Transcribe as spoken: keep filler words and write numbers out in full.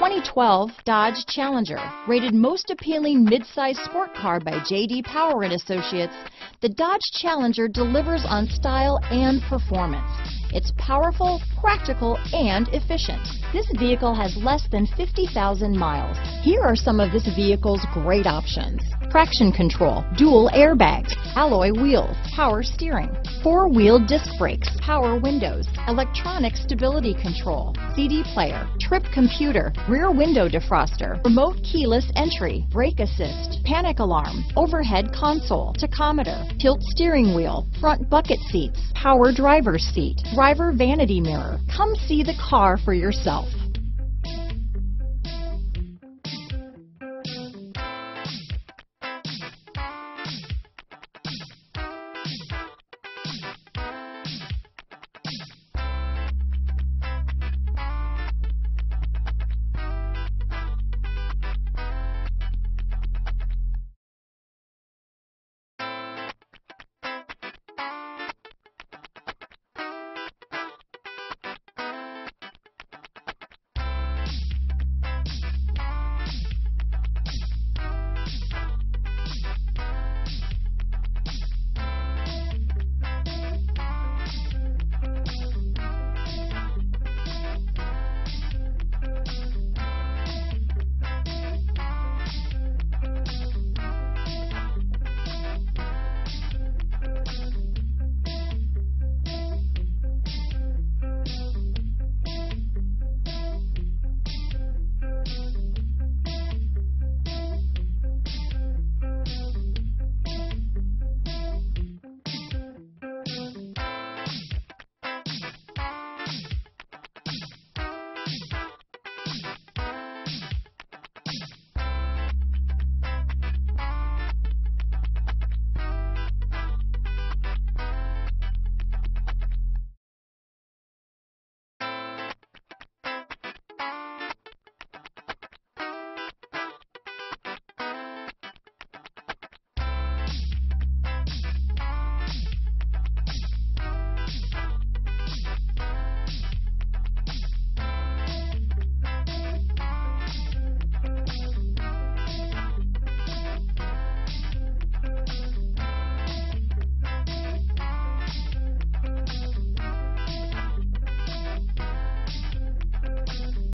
twenty twelve Dodge Challenger. Rated most appealing midsize sport car by J D Power and Associates, the Dodge Challenger delivers on style and performance. It's powerful, practical, and efficient. This vehicle has less than fifty thousand miles. Here are some of this vehicle's great options: traction control, dual airbags, alloy wheels, power steering, four-wheel disc brakes, power windows, electronic stability control, C D player, trip computer, rear window defroster, remote keyless entry, brake assist, panic alarm, overhead console, tachometer, tilt steering wheel, front bucket seats, power driver's seat, driver vanity mirror. Come see the car for yourself.